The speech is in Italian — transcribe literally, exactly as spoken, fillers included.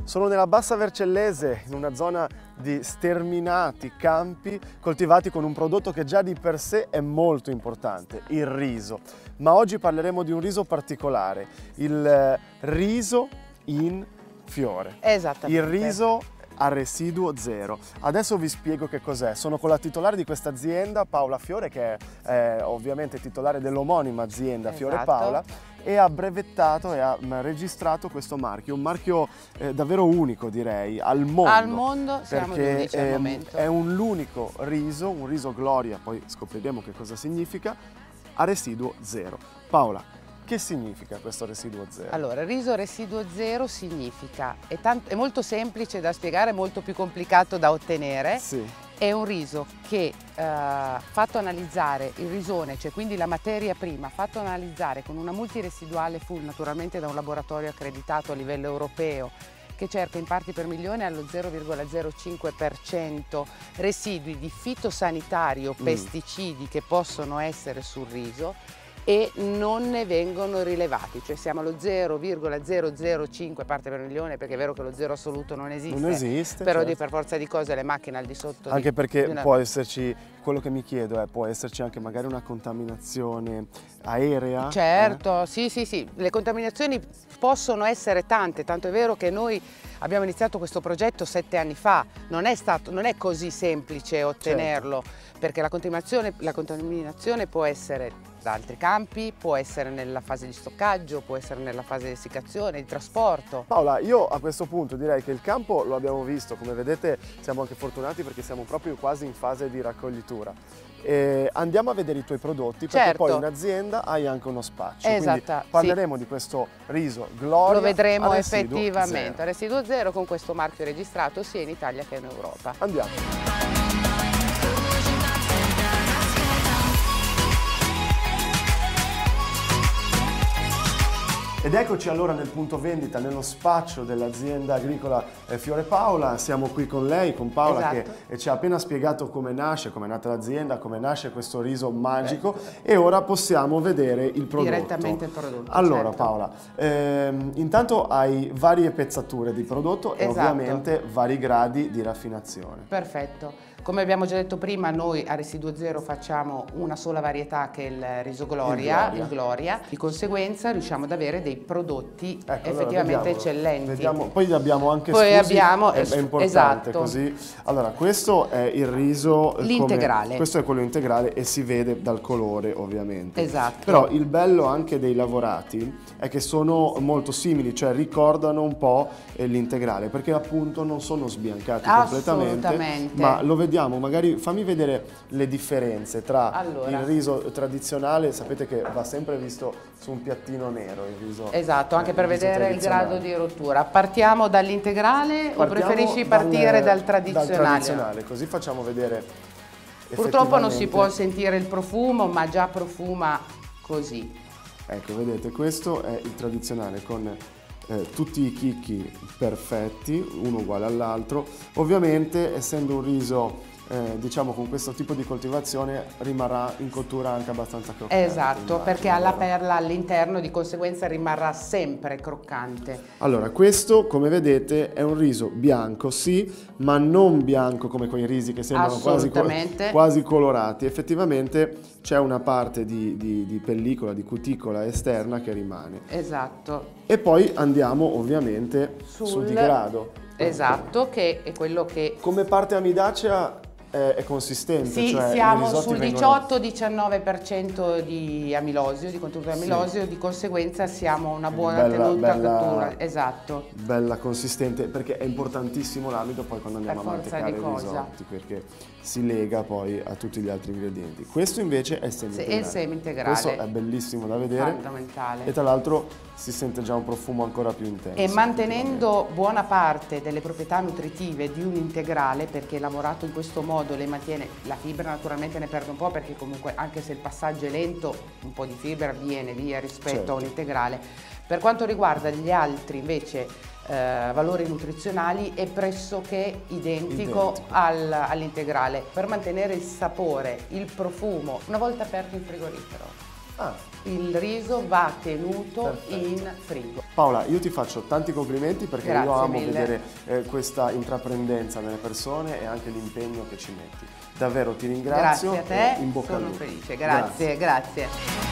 Sono nella Bassa Vercellese, in una zona di sterminati campi coltivati con un prodotto che già di per sé è molto importante, il riso. Ma oggi parleremo di un riso particolare, il riso in fiore. Esattamente. Il riso a residuo zero. Adesso vi spiego che cos'è. Sono con la titolare di questa azienda, Paola Fiore, che è eh, ovviamente titolare dell'omonima azienda Fiore Esatto. Paola, e ha brevettato e ha registrato questo marchio, un marchio eh, davvero unico, direi, al mondo. Al mondo siamo gli perché unici al è, momento. è un l'unico riso, un riso Gloria, poi scopriremo che cosa significa, a residuo zero. Paola, che significa questo residuo zero? Allora, il riso residuo zero significa, è, tanto, è molto semplice da spiegare, molto più complicato da ottenere. Sì. È un riso che, eh, fatto analizzare il risone, cioè quindi la materia prima, fatto analizzare con una multiresiduale full, naturalmente da un laboratorio accreditato a livello europeo, che cerca in parti per milione allo zero virgola zero cinque per cento residui di fitosanitario, Mm. pesticidi che possono essere sul riso, e non ne vengono rilevati, cioè siamo allo zero virgola zero zero cinque parte per milione, perché è vero che lo zero assoluto non esiste, Non esiste, però certo. di per forza di cose le macchine al di sotto Anche di, perché di una... può esserci, quello che mi chiedo è, può esserci anche magari una contaminazione aerea? Certo, eh? sì, sì, sì, le contaminazioni possono essere tante, tanto è vero che noi abbiamo iniziato questo progetto sette anni fa, non è, stato, non è così semplice ottenerlo, certo. Perché la contaminazione, la contaminazione può essere da altri campi, può essere nella fase di stoccaggio, può essere nella fase di essiccazione, di trasporto. Paola, io a questo punto direi che il campo lo abbiamo visto, come vedete siamo anche fortunati perché siamo proprio quasi in fase di raccoglitura. E andiamo a vedere i tuoi prodotti, perché certo. Poi in azienda hai anche uno spaccio. Esatto, quindi parleremo sì. di questo riso Gloria. Lo vedremo a residuo effettivamente zero. a residuo zero, con questo marchio registrato sia in Italia che in Europa. Andiamo. Ed eccoci allora nel punto vendita, nello spaccio dell'azienda agricola Fiore Paola. Siamo qui con lei, con Paola, esatto. che ci ha appena spiegato come nasce, come è nata l'azienda, come nasce questo riso magico, eh. E ora possiamo vedere il prodotto. Direttamente il prodotto. Allora certo. Paola, ehm, intanto hai varie pezzature di prodotto e esatto. ovviamente vari gradi di raffinazione. Perfetto. Come abbiamo già detto prima, noi a residuo zero facciamo una sola varietà, che è il riso Gloria, il Gloria. Il Gloria. Di conseguenza riusciamo ad avere dei prodotti ecco, effettivamente allora, eccellenti. Vediamo, poi abbiamo anche poi scusi, abbiamo, è, è importante esatto. così. Allora, questo è il riso l'integrale. Questo è quello integrale e si vede dal colore, ovviamente. Esatto. Però il bello anche dei lavorati è che sono molto simili, cioè ricordano un po' l'integrale, perché appunto non sono sbiancati completamente, ma lo vediamo, magari fammi vedere le differenze tra allora. il riso tradizionale, sapete che va sempre visto su un piattino nero il riso. Esatto, anche eh, per il riso vedere il grado di rottura. Partiamo dall'integrale o preferisci partire dal, dal tradizionale? Dal tradizionale, così facciamo vedere. Purtroppo non si può sentire il profumo, ma già profuma così. Ecco, vedete, questo è il tradizionale con eh, tutti i chicchi perfetti, uno uguale all'altro. Ovviamente, essendo un riso Eh, diciamo con questo tipo di coltivazione, rimarrà in cottura anche abbastanza croccante. Esatto, immagino, perché ha la perla all'interno, di conseguenza rimarrà sempre croccante. Allora, questo come vedete è un riso bianco, sì, ma non bianco come quei risi che sembrano quasi, quasi colorati. Effettivamente c'è una parte di, di, di pellicola, di cuticola esterna che rimane. Esatto. E poi andiamo ovviamente sul, sul digrado. Esatto, che è quello che... Come parte amidacea è consistente, sì, cioè siamo sul diciotto diciannove per cento di amilosio, di contenuto di amilosio, sì. Di conseguenza siamo una buona bella, tenuta bella, cottura, esatto. Bella consistente, perché è importantissimo l'amido poi quando andiamo per a mantecare i risotti, perché si lega poi a tutti gli altri ingredienti. Questo invece è semi-integrale. È il semi-integrale. Questo è bellissimo da vedere. Fondamentale. E tra l'altro si sente già un profumo ancora più intenso. E mantenendo buona parte delle proprietà nutritive di un integrale, perché lavorato in questo modo le mantiene, la fibra naturalmente ne perde un po', perché comunque anche se il passaggio è lento un po' di fibra viene via rispetto certo. a un integrale. Per quanto riguarda gli altri invece eh, valori nutrizionali è pressoché identico, identico. Al, all'integrale, per mantenere il sapore, il profumo, una volta aperto in frigorifero. Ah. Il riso va tenuto Perfetto. in frigo. Paola, io ti faccio tanti complimenti perché Grazie io amo mille. vedere eh, questa intraprendenza nelle persone e anche l'impegno che ci metti. Davvero ti ringrazio. Grazie a te, e in bocca al sono lupo. felice. Grazie, grazie. grazie.